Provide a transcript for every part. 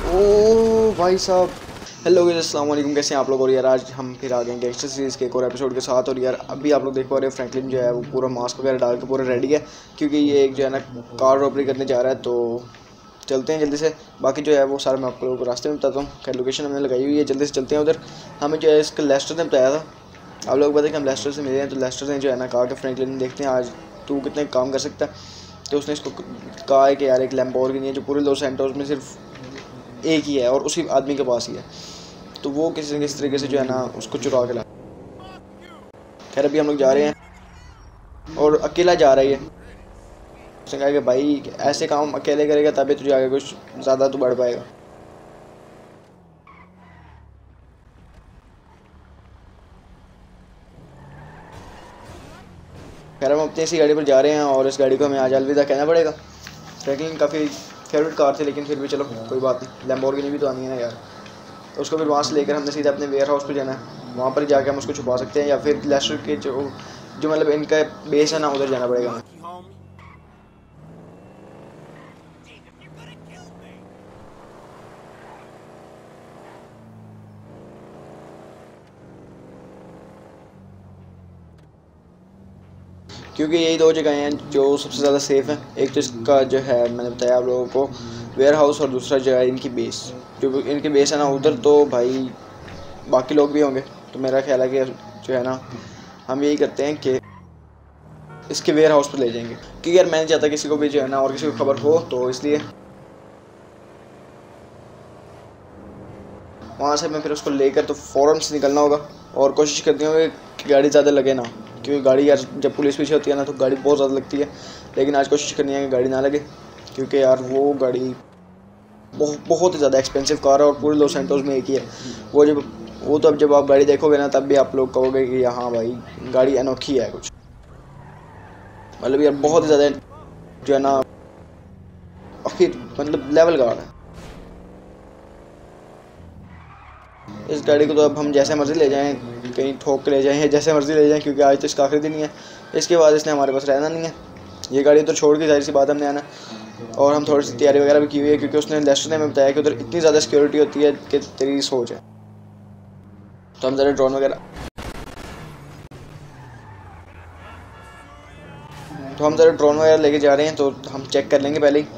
ओ भाई साहब, hello guys, अस्सलाम वालेकुम। कैसे हैं आप लोग? और यार आज हम फिर आ गए गैंगस्टर सीरीज़ के एक और एपिसोड के साथ। और यार अभी आप लोग देख पा रहे हो फ्रैंकलिन जो है वो पूरा मास्क वगैरह डाल के पूरा रेडी है, क्योंकि ये एक जो है ना कार रॉबरी करने जा रहा है। तो चलते हैं जल्दी से। बाकी जो है वो सारा मैं आप लोगों को रास्ते में बताता हूँ। खैर लोकेशन हमने लगाई हुई है, जल्दी से चलते हैं उधर। हमें जो है इसका लेस्टर ने बताया था, आप लोग बताए कि हम लेस्टर से मिले हैं। तो लेस्टर ने जो है ना कहा कि फ्रैंकलिन देखते हैं आज तू कितने काम कर सकता है। तो उसने इसको कहा है कि यार एक लैम्बोर्गिनी है जो पूरे लॉस सैंटोस में सिर्फ एक ही है और उसी आदमी के पास ही है। तो वो किसी न किसी तरीके से जो है ना उसको चुरा के ला। खैर अभी हम लोग जा रहे हैं और अकेला जा रही है। उसने कहा कि भाई ऐसे काम अकेले करेगा तभी तुझे आगे कुछ ज़्यादा तो बढ़ पाएगा। खैर हम अपनी इसी गाड़ी पर जा रहे हैं और इस गाड़ी को हमें आज अलविदा कहना पड़ेगा। फ्रैंकलिन काफ़ी फेवरेट कार थी, लेकिन फिर भी चलो कोई बात नहीं, लैम्बोर्गिनी भी तो आनी है ना यार। तो उसको फिर वहाँ से लेकर हमने सीधा अपने वेयर हाउस पर जाना है। वहाँ पर जाकर हम उसको छुपा सकते हैं या फिर लेस्टर के जो मतलब इनका बेस है ना उधर जाना पड़ेगा हमें। क्योंकि यही दो जगह हैं जो सबसे ज़्यादा सेफ़ हैं। एक तो इसका जो है मैंने बताया आप लोगों को वेयर हाउस, और दूसरा जो है इनकी बेस। जो इनकी बेस है ना उधर तो भाई बाकी लोग भी होंगे। तो मेरा ख्याल है कि जो है ना हम यही करते हैं कि इसके वेयर हाउस पर ले जाएंगे, क्योंकि यार मैं नहीं चाहता किसी को भी जो है ना और किसी को खबर हो, तो इसलिए वहाँ से मैं फिर उसको लेकर तो फ़ौरन से निकलना होगा। और कोशिश करती हूँ कि गाड़ी ज़्यादा लगे ना, क्योंकि गाड़ी यार जब पुलिस पीछे होती है ना तो गाड़ी बहुत ज़्यादा लगती है। लेकिन आज कोशिश करनी है कि गाड़ी ना लगे, क्योंकि यार वो गाड़ी बहुत ही ज़्यादा एक्सपेंसिव कार है और पूरे लॉस सैंटोस में एक ही है। वो तो अब जब आप गाड़ी देखोगे ना तब भी आप लोग कहोगे कि हाँ भाई गाड़ी अनोखी है कुछ, मतलब यार बहुत ही ज़्यादा जो है ना आखिर मतलब लेवल कार है। इस गाड़ी को तो अब हम जैसे मर्ज़ी ले जाएं, कहीं ठोक के ले जाएं या जैसे मर्ज़ी ले जाएं, क्योंकि आज तो इसका आखिरी दिन ही है। इसके बाद इसने हमारे पास रहना नहीं है। ये गाड़ी तो छोड़ के जाहिर सी बात हमने आना। और हम थोड़ी सी तैयारी वगैरह भी की हुई है, क्योंकि उसने लेस्टर ने हमें बताया कि उधर इतनी ज़्यादा सिक्योरिटी होती है कि तेरी सोच है। तो हम ज़रा ड्रोन वगैरह लेके जा रहे हैं। तो हम चेक कर लेंगे पहले ही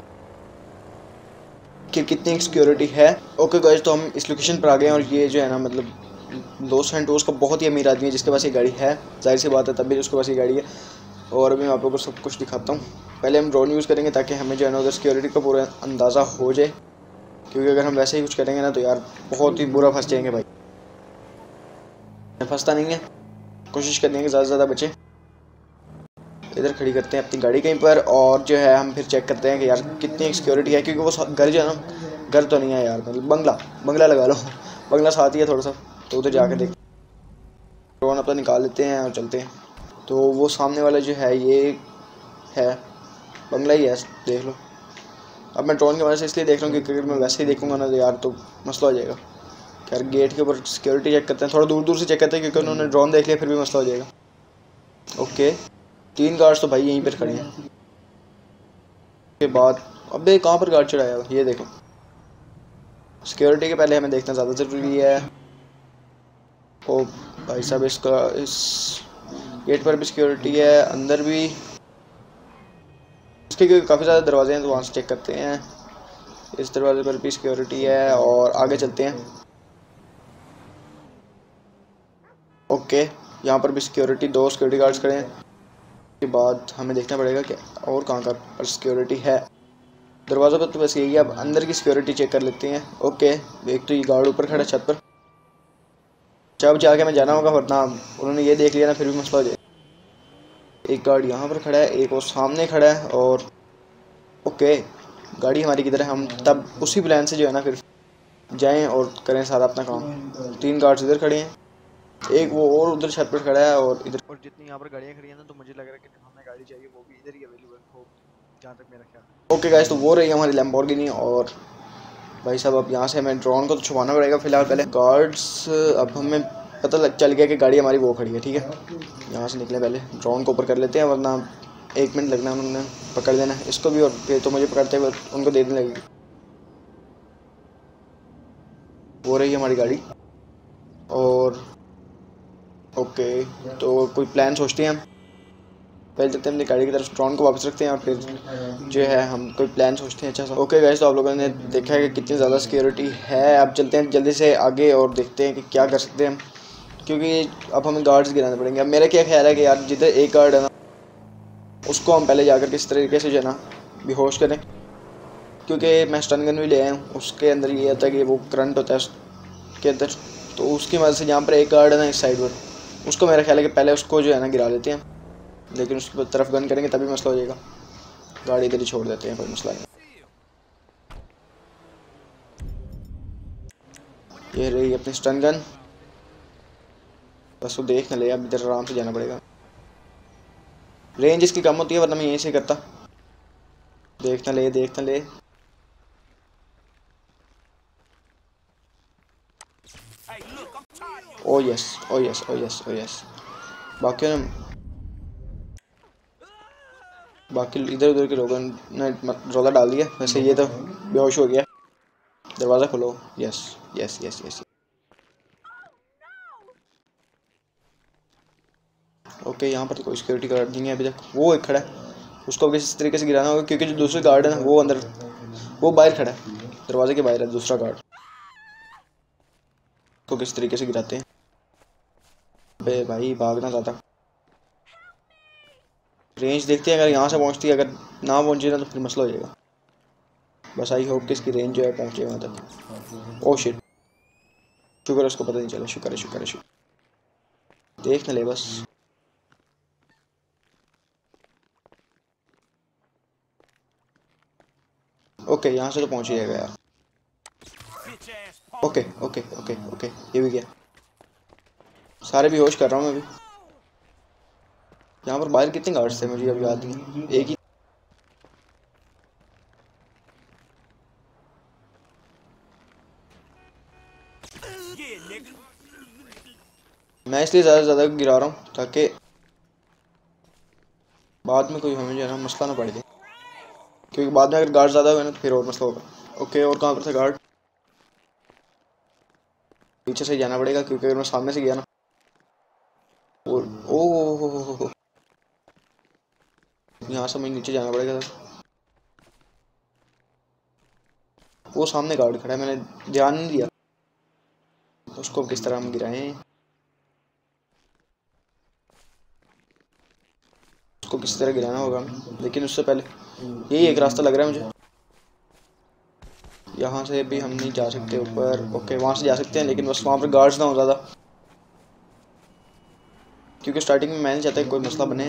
कि कितनी सिक्योरिटी है। ओके गाइस, तो हम इस लोकेशन पर आ गए हैं और ये जो है ना मतलब लॉस सैंटोस का बहुत ही अमीर आदमी है जिसके पास ये गाड़ी है। जाहिर सी बात है तभी उसके पास ये गाड़ी है। और अभी मैं आप लोगों को सब कुछ दिखाता हूँ। पहले हम ड्रोन यूज़ करेंगे ताकि हमें जो है ना उधर सिक्योरिटी का पूरा अंदाज़ा हो जाए, क्योंकि अगर हम वैसे ही कुछ करेंगे ना तो यार बहुत ही बुरा फंस जाएंगे भाई। फंसता नहीं है, कोशिश करनी है कि ज़्यादा से ज़्यादा बचे। इधर खड़ी करते हैं अपनी गाड़ी कहीं पर और जो है हम फिर चेक करते हैं कि यार कितनी सिक्योरिटी है, क्योंकि वो घर जो है ना घर तो नहीं है यार, मतलब बंगला लगा लो, बंगला साथ ही है थोड़ा सा। तो उधर जाकर देख ड्रोन अपना निकाल लेते हैं और चलते हैं। तो वो सामने वाला जो है ये है बंगला ही है, देख लो। अब मैं ड्रोन की वजह से इसलिए देख रहा हूँ क्योंकि अगर मैं वैसे ही देखूंगा ना तो यार तो मसला हो जाएगा। खैर गेट के ऊपर सिक्योरिटी चेक करते हैं, थोड़ा दूर दूर से चेक करते हैं, क्योंकि उन्होंने ड्रोन देख लिया फिर भी मसला हो जाएगा। ओके, 3 गार्ड्स तो भाई यहीं पर खड़े हैं। के बाद अबे कहाँ पर गार्ड चढ़ाया हुआ, ये देखो। सिक्योरिटी के पहले हमें देखना ज़्यादा ज़रूरी है। ओ भाई साहब, इस गेट पर भी सिक्योरिटी है, अंदर भी इसके काफ़ी ज़्यादा दरवाजे हैं तो वहाँ से चेक करते हैं। इस दरवाजे पर भी सिक्योरिटी है और आगे चलते हैं। ओके, यहाँ पर भी सिक्योरिटी, 2 सिक्योरिटी गार्ड्स खड़े हैं। उसके बाद हमें देखना पड़ेगा कि और कहाँ पर सिक्योरिटी है। दरवाज़ों पर तो बस यही है, अब अंदर की सिक्योरिटी चेक कर लेते हैं। ओके, एक तो ये गार्ड ऊपर खड़ा छत पर, जब जाके हमें जाना होगा, वरना उन्होंने ये देख लिया ना फिर भी मसला हो जाए। एक गार्ड यहाँ पर खड़ा है, एक वो सामने खड़ा है। और ओके, गाड़ी हमारी किधर है, हम तब उसी प्लान से जो है ना फिर जाएं और करें सारा अपना काम। 3 गार्ड्स इधर खड़े हैं, एक वो और उधर छत पर खड़ा है और इधर। और जितनी यहाँ पर गाड़ियाँ खड़ी हैं ना तो मुझे लग रहा है कि हमें गाड़ी चाहिए वो भी इधर ही अवेलेबल होगी, जहाँ तक मेरा ख्याल है। ओके गाइस, तो वो रही हमारी लैम्बोर्गिनी। और भाई साहब अब यहाँ से हमें ड्रोन को तो छुपाना पड़ेगा फिलहाल पहले। गार्ड्स अब हमें पता चल गया कि गाड़ी हमारी वो खड़ी है, ठीक है। यहाँ से निकले पहले ड्रोन को ऊपर कर लेते हैं, वरना 1 मिनट लगना उन्होंने पकड़ लेना इसको भी, और फिर तो मुझे पकड़ते हुए उनको दे देने लगेगी। वो रही हमारी गाड़ी। और ओके, तो कोई प्लान सोचते हैं हम। पहले चलते हैं अपनी गाड़ी की तरफ, ड्रोन को वापस रखते हैं और फिर जो है हम कोई प्लान सोचते हैं अच्छा सा। ओके गाइस, तो आप लोगों ने देखा है कि कितनी ज़्यादा सिक्योरिटी है। अब चलते हैं जल्दी से आगे और देखते हैं कि क्या कर सकते हैं हम, क्योंकि अब हमें गार्ड्स गिराने पड़ेंगे। अब मेरा क्या ख्याल है कि यार जिधर एक गार्ड है ना, उसको हम पहले जाकर किस तरीके से जो है ना बेहोश करें, क्योंकि मैं स्टन गन भी ले आया हूँ। उसके अंदर ये होता है कि वो करंट होता है उसके अंदर, तो उसकी मदद से जहाँ पर एक गार्ड है ना इस साइड पर, उसको मेरा ख्याल है कि पहले उसको जो है ना गिरा देते हैं, लेकिन उसकी तरफ गन करेंगे तभी मसला हो जाएगा। गाड़ी इधर ही छोड़ देते हैं, कोई मसला नहीं। ये रही अपनी स्टन गन, बस वो देख न ले। अब इधर आराम से जाना पड़ेगा, रेंज इसकी कम होती है वरना मैं यहीं से करता। देख न ले, देख न ले। Oh yes, oh yes, oh yes, oh yes. बाकी इधर उधर के लोगों ने रोला डाल दिया। वैसे ये तो बेहोश हो गया। दरवाज़ा खोलो। Yes yes yes yes. Okay, यहाँ पर तो कोई सिक्योरिटी गार्ड नहीं है अभी तक। वो एक खड़ा है, उसको किसी तरीके से गिराना होगा, क्योंकि जो दूसरे गार्ड है ना वो अंदर, वो बाहर खड़ा है, दरवाजे के बाहर है दूसरा गार्ड। को किस तरीके से गिराते हैं। अबे भाई भागना ज़्यादा। रेंज देखते हैं, अगर यहाँ से पहुँचती है, अगर ना पहुँचे ना तो फिर मसला हो जाएगा। बस आई होप कि इसकी रेंज जो है पहुँचे वहाँ तक। ओह शिट, शुक्र है उसको पता नहीं चला। शुक्र है, शुक्र है, शुक्र। देख न ले बस। ओके, यहाँ से तो पहुँच ही जाएगा यार। ओके ओके ओके ओके, ये भी गया। सारे भी होश कर रहा हूँ मैं अभी। यहाँ पर बाहर कितने गार्ड्स थे मुझे अब याद नहीं, एक ही। मैं इसलिए ज़्यादा से ज़्यादा गिरा रहा हूँ ताकि बाद में कोई हमें जो है ना मसला ना पड़ जाए, क्योंकि बाद में अगर गार्ड ज़्यादा हुए ना तो फिर और मसला होगा। ओके, और कहाँ पर था गार्ड? पीछे से जाना पड़ेगा, क्योंकि अगर मैं सामने से गया ना और ओ यहाँ से मुझे नीचे जाना पड़ेगा। वो सामने गार्ड खड़ा है, मैंने ध्यान नहीं दिया। उसको किस तरह हम गिराएं, उसको किस तरह गिराना होगा, लेकिन उससे पहले यही एक रास्ता लग रहा है मुझे। यहाँ से भी हम नहीं जा सकते ऊपर। ओके, वहाँ से जा सकते हैं, लेकिन बस वहाँ पर गार्ड्स ना हो ज़्यादा, क्योंकि स्टार्टिंग में मैं नहीं चाहता कोई मसला बने।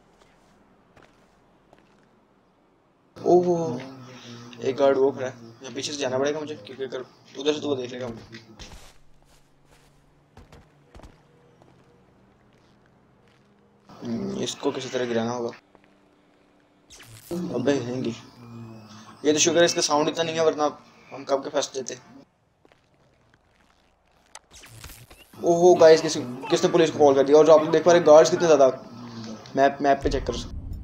ओह, एक गार्ड वो खड़ा है। यहाँ पीछे से जाना पड़ेगा मुझे, क्योंकि अगर उधर से तो वो देख लेगा मुझे। इसको किसी तरह गिराना होगा। अबे हैंगी, ये तो शुक्र है इसका साउंड इतना नहीं है, वरना हम कब के फंस जाते। ओहो गाइस, किसने पुलिस को कॉल कर दिया। और जो आप लोग देख पा रहे गार्ड्स कितने ज़्यादा। मैप पे चेक कर।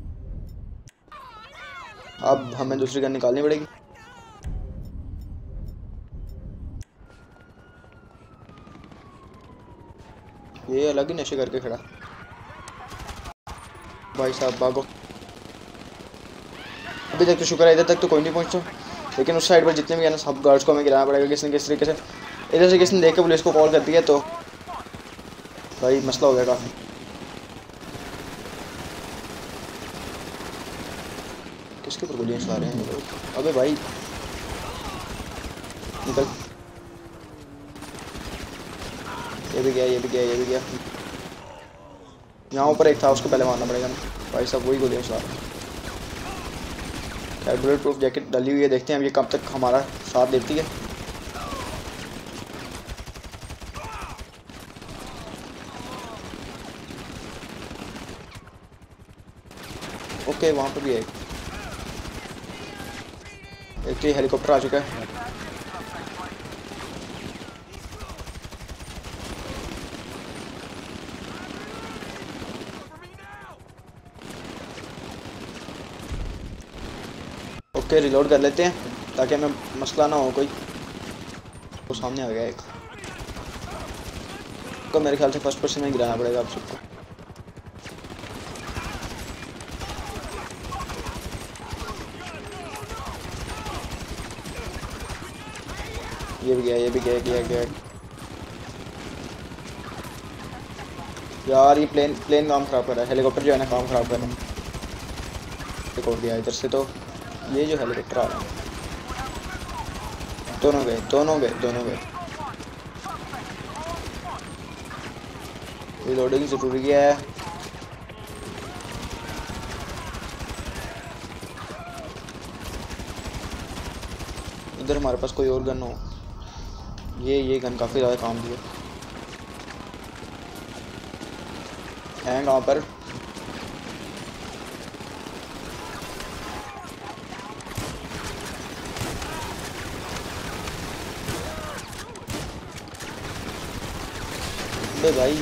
अब हमें दूसरी गन निकालनी पड़ेगी। ये अलग ही नशे करके खड़ा। भाई साहब भागो। अभी तक तो शुक्र है इधर तक तो कोई नहीं पहुंचता, लेकिन उस साइड पर जितने भी है ना सब गार्ड्स को हमें गिराना पड़ेगा किसी न किसी तरीके से। इधर से किसी ने देख के पुलिस को कॉल कर दिया तो भाई मसला हो गया काफ़ी। किसके ऊपर गोलियां चला रहे हैं लोग। अबे भाई निकल। ये भी गया, ये भी गया, ये भी गया। यहाँ ऊपर एक था, उसको पहले मारना पड़ेगा। भाई साहब वही गोलियां चला रहे हैं। बुलेट प्रूफ जैकेट डाली हुई है, देखते हैं अब ये कब तक हमारा साथ देती है। ओके, वहाँ पर भी है एक तो हेलीकॉप्टर आ चुका है। ओके, रिलोड कर लेते हैं ताकि हमें मसला ना हो कोई। वो सामने आ गया एक को, मेरे ख्याल से फर्स्ट पर्सन में गिराना पड़ेगा आप सबको। ये भी गया, ये भी गया, गया यार। ये प्लेन काम ख़राब कर रहा है, हेलीकॉप्टर जो है ना काम ख़राब कर रहा है। एक और गया इधर से, तो ये जो हेलीकॉप्टर आ रहा है, दोनों गए। रिलोडिंग ज़रूरी है। इधर हमारे पास कोई और गन हो। ये गन काफ़ी ज़्यादा काम दी है कहाँ पर। अबे भाई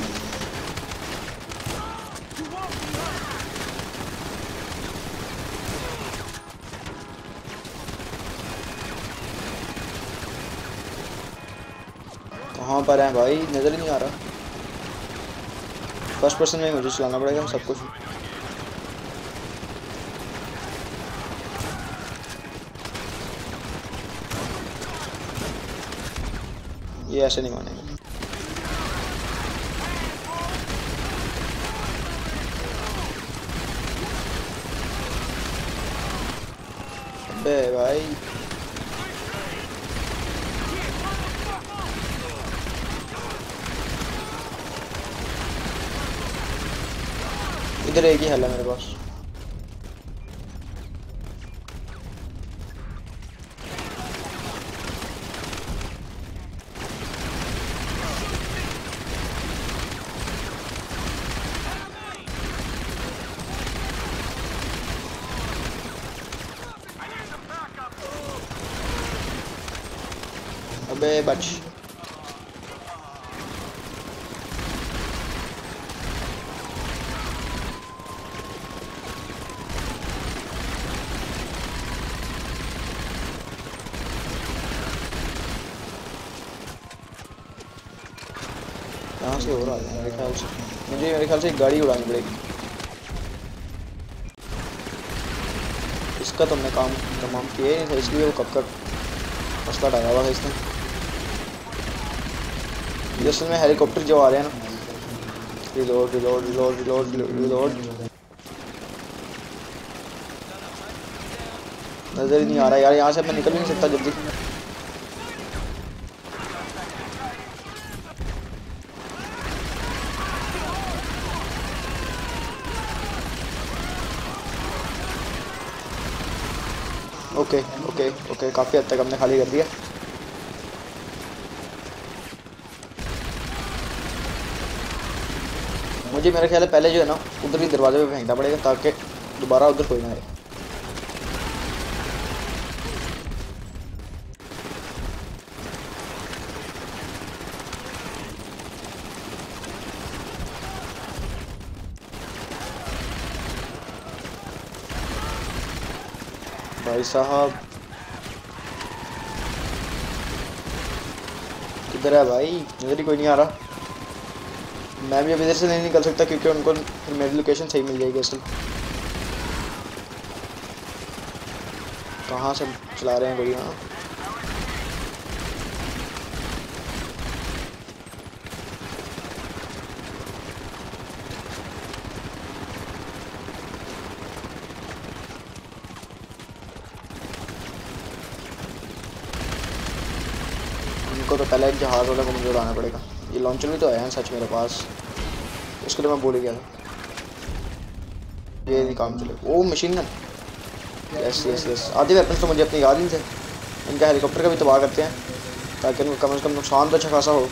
कहाँ पर है भाई, नज़र ही नहीं आ रहा। फर्स्ट पर्सन में मुझे चलाना पड़ेगा सब कुछ। ये ऐसे नहीं मानेगा। अबे भाई इधर एक ही हल है मेरे पास। अबे बच। कहाँ से हो रहा है मेरे ख्याल से, मेरे ख्याल से एक गाड़ी उड़ानी पड़ेगी। इसका तुमने काम तमाम किया ही नहीं था, इसलिए वो कब का मसला डाला हुआ था इसने। जैसे में हेलीकॉप्टर जो आ रहे हैं ना, रिलोड। नज़र ही नहीं आ रहा यार, यहाँ से मैं निकल भी नहीं सकता जल्दी। ओके काफ़ी हद तक हमने खाली कर दिया। मुझे मेरा ख्याल है पहले जो है ना उधर ही दरवाजे पे फेंकना पड़ेगा ताकि दोबारा उधर कोई ना आए। भाई साहब किधर है भाई, इधर ही कोई नहीं आ रहा। मैं भी अब इधर से नहीं निकल सकता क्योंकि उनको फिर मेरी लोकेशन सही मिल जाएगी। असल कहाँ से चला रहे हैं गोलियाँ। इनको तो पहले जहाज़ वाला को मुझे उड़ाना पड़ेगा। ये लॉन्चर भी तो आया है सच मेरे पास, इसको तो मैं भूल गया था। ये नहीं काम चले। ओ मशीन गन, यस आधे वेपन्स तो मुझे अपने याद ही थे। इनका हेलीकॉप्टर का भी तबाह करते हैं ताकि उनको कम से कम नुकसान तो अच्छा खासा हो।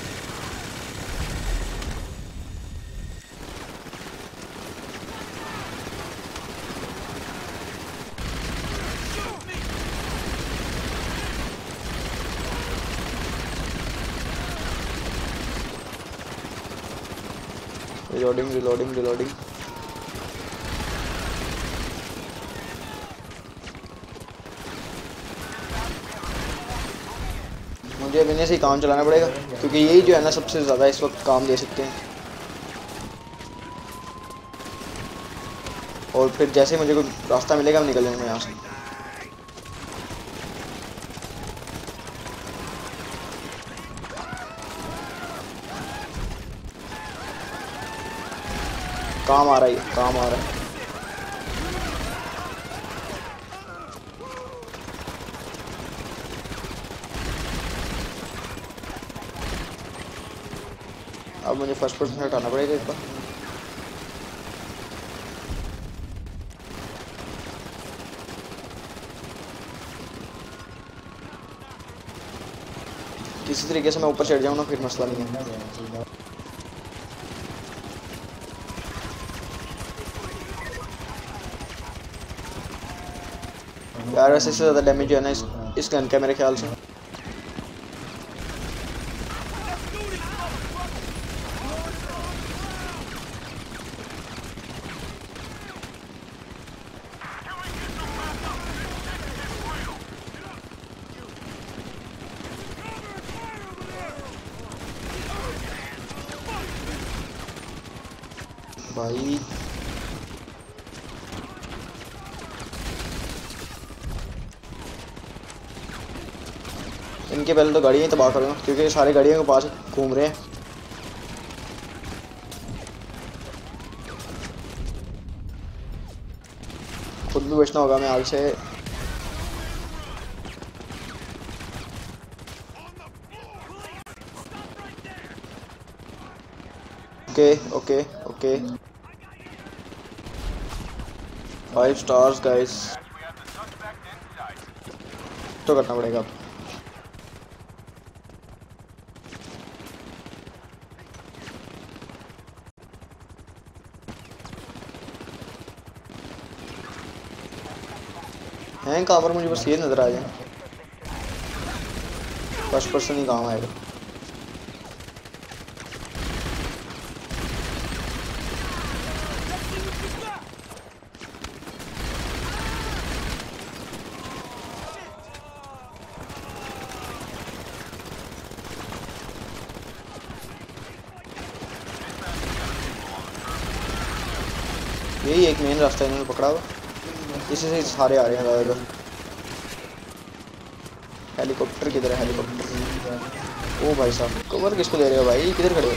रिलोडिंग। मुझे अब इन्हें से ही काम चलाना पड़ेगा, क्योंकि यही जो है ना सबसे ज़्यादा इस वक्त काम दे सकते हैं। और फिर जैसे ही मुझे कोई रास्ता मिलेगा हम निकल जाएंगे यहाँ से। काम आ रहा है, काम आ रहा है। अब मुझे फर्स्ट पर्सन से हटाना पड़ेगा एक बार। किसी तरीके से मैं ऊपर चढ़ जाऊँ ना, फिर मसला नहीं है। यार वैसे से ज़्यादा डैमेज जो है ना इस गन का मेरे ख्याल से। भाई इनके पहले तो गाड़ियाँ ही तबाह करूँगा, क्योंकि सारे गाड़ियों के पास घूम रहे हैं। खुद भी बचना होगा मैं आग से। Okay okay okay 5 stars guys. तो करना पड़ेगा अब। हैं कहाँ पर, मुझे बस ये नज़र आ जाए। फर्स्ट पर्सन ही काम आएगा। यही एक मेन रास्ता इन्होंने पकड़ा हुआ, इसी से सारे आ रहे हैं ज़्यादातर। हेलीकॉप्टर किधर है, हेलीकॉप्टर? ओ भाई साहब कवर किसको दे रहे हो भाई, किधर खड़े हो?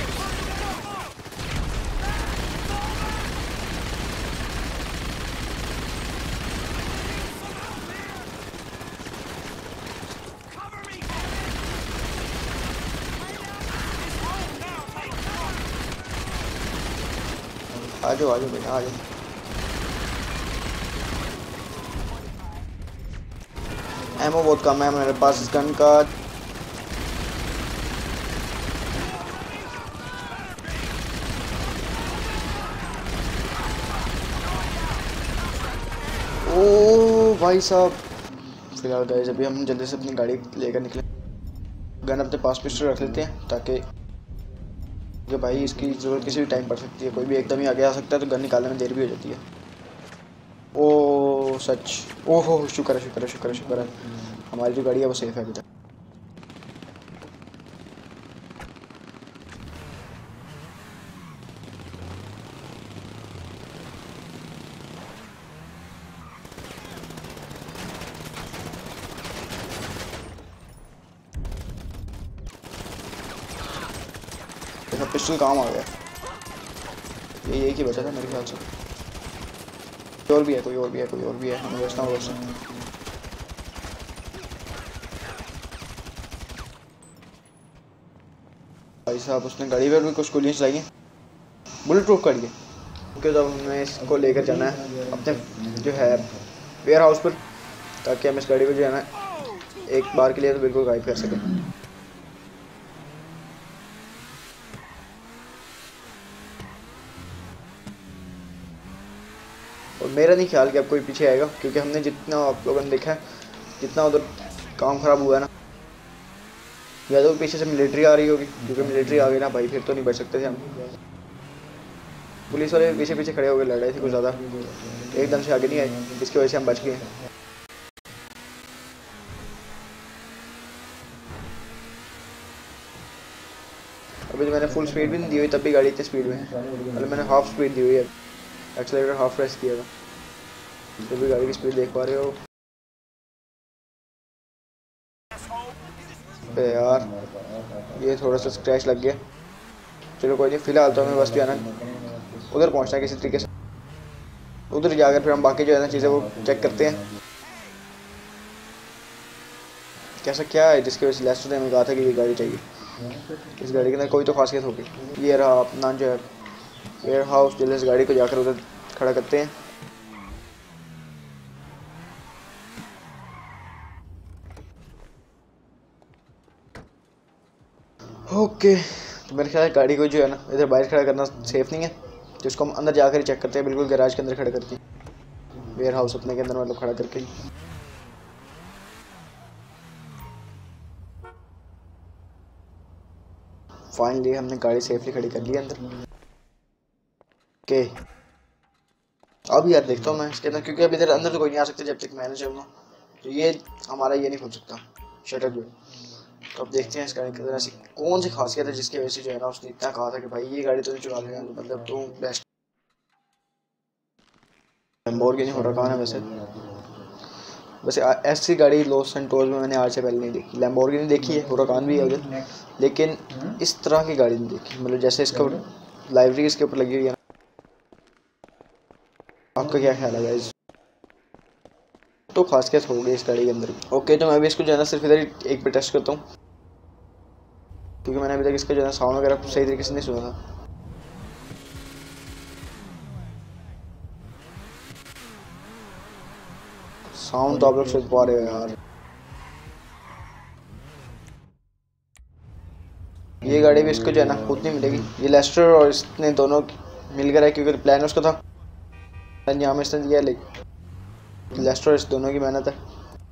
आ जाओ भैया आ जाओ। एमो बहुत कम है मेरे पास इस गन का। ओ भाई साहब फिलहाल गाइस अभी हम जल्दी से अपनी गाड़ी लेकर निकले। गन अपने पास पिस्टल रख लेते हैं, ताकि जो भाई इसकी ज़रूरत किसी भी टाइम पड़ सकती है, कोई भी एकदम ही आगे आ सकता है, तो गन निकालने में देर भी हो जाती है। ओ सच, ओहो शुक्र है शुक्र है शुक्र है शुक्र है, हमारी जो गाड़ी है वो सेफ है अभी तक। देखो पिस्टल काम आ गया, ये एक ही बचा था मेरे ख्याल से। कोई और भी है, कोई और भी है, कोई और भी है, हमें बचना होगा उससे। भाई साहब उसने गाड़ी पर भी कुछ गोलियाँ चलाई हैं, बुलेट प्रूफ गाड़ी है। क्योंकि तो हमें इसको लेकर जाना है अपने जो है वेयर हाउस पर, ताकि हम इस गाड़ी पर जो है ना एक बार के लिए तो बिल्कुल गायब कर सकें। और मेरा नहीं ख्याल कि अब कोई पीछे आएगा, क्योंकि हमने जितना आप लोगों ने देखा है जितना उधर काम ख़राब हुआ है ना, या तो पीछे से मिलिट्री आ रही होगी, क्योंकि मिलिट्री आ गई ना भाई फिर तो नहीं बच सकते थे हम। पुलिस वाले पीछे पीछे खड़े हो गए, लड़ रहे थे कुछ ज़्यादा, एकदम से आगे नहीं आए, जिसकी वजह से हम बच गए। अभी तो मैंने फुल स्पीड भी नहीं दी हुई, तब भी गाड़ी इतनी स्पीड में है। मतलब मैंने हाफ स्पीड दी हुई है, एक्सेलेरेटर हाफ प्रेस किया था, तो भी गाड़ी की स्पीड देख पा रहे हो। अबे यार ये थोड़ा सा स्क्रैच लग गया। चलो कोई नहीं, फिलहाल तो हमें बस जो है ना उधर पहुंचना है किसी तरीके से। उधर जाकर फिर हम बाकी जो है ना चीज़ें वो चेक करते हैं कैसा क्या है, जिसकी वजह से लेस्टर ने हमें कहा था कि ये गाड़ी चाहिए। इस गाड़ी के अंदर कोई तो खासियत होगी। ये रहा अपना जो है वेयर हाउस। जल्दी इस गाड़ी को जाकर उधर खड़ा करते हैं। ओके, तो मेरे ख्याल गाड़ी को जो है ना इधर बाहर खड़ा करना सेफ नहीं है, तो इसको हम अंदर जाकर ही चेक करते हैं, बिल्कुल गैराज के अंदर खड़ा करके, वेयर हाउस अपने के अंदर मतलब खड़ा करके। फाइनली हमने गाड़ी सेफली खड़ी कर ली अंदर। ओके, अब यार देखता हूँ मैं इसके अंदर, क्योंकि अभी इधर अंदर तो कोई नहीं आ सकता जब तक मैं ना चाहूँगा, तो ये हमारा ये नहीं खुल सकता शटर जो। तो अब देखते हैं इस गाड़ी के अंदर ऐसी कौन सी खासियत है जिसकी वजह से जो है ना उसने इतना कहा था कि भाई ये गाड़ी तो नहीं चुरा लेगा, मतलब तो बेस्ट। लैम्बोर्गिनी हुराकान है वैसे। वैसे ऐसी गाड़ी लॉस सैंटोस में मैंने आज से पहले नहीं देखी। लैम्बोर्गिनी देखी है, हुराकान भी है उधर, लेकिन इस तरह की गाड़ी नहीं देखी, मतलब जैसे इसका लाइब्रेरी इसके ऊपर लगी हुई है ना। आपका क्या ख्याल है गाइस? तो खासियत हो गई इस गाड़ी के अंदर। ओके, तो मैं अभी इसको जो है ना सिर्फ इधर ही एक पे टेस्ट करता हूँ, क्योंकि मैंने अभी तक इसका जो है ना साउंड वगैरह सही तरीके से नहीं सुना था। साउंड तो आप लोग सुन पा रहे हो यार। ये गाड़ी भी इसको जो है ना उतनी मिलेगी। ये लेस्टर और इसने दोनों मिलकर है, क्योंकि प्लान उसका था यहाँ में इसने दिया, लेकिन लेस्टर और इस दोनों की मेहनत है।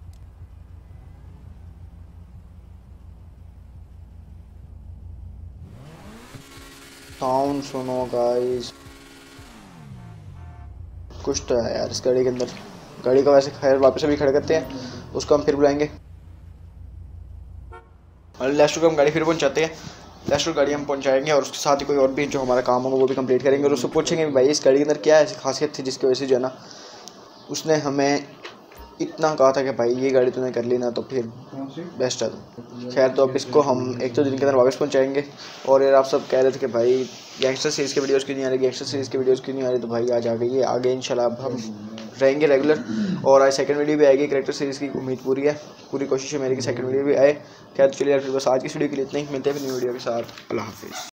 साउंड सुनो गाइस, कुछ तो है यार इस गाड़ी के अंदर। गाड़ी का वैसे खैर वापस अभी खड़ा करते हैं, उसको हम फिर बुलाएंगे और लेस्टर को हम गाड़ी फिर पहुंचाते हैं। लेस्टर गाड़ी हम पहुंचाएंगे और उसके साथ ही कोई और भी जो हमारा काम होगा वो भी कंप्लीट करेंगे, और उससे पूछेंगे भाई इस गाड़ी के अंदर क्या ऐसी खासियत थी जिसकी वजह से जो है ना उसने हमें इतना कहा था कि भाई ये गाड़ी तूने कर ली ना तो फिर बेस्ट है। खैर, तो अब इसको हम एक दो दिन के अंदर वापस पहुंचाएंगे। और यार आप सब कह रहे थे कि भाई गैंगस्टर सीरीज़ के वीडियोस क्यों नहीं आ रही, गैंगस्टर सीरीज़ के वीडियोस क्यों नहीं आ रही, तो भाई आज आ गई है, आगे इंशाल्लाह अब हम रहेंगे रेगुलर। और आज सेकंड वीडियो भी आएगी कैरेक्टर सीरीज़ की, उम्मीद पूरी है, पूरी कोशिश है मेरी कि सेकंड वीडियो भी आए। खैर चलिए यार, फिर बस आज की वीडियो के लिए इतना ही, मिलते हैं फिर न्यू वीडियो के साथ। अल्लाह हाफिज़।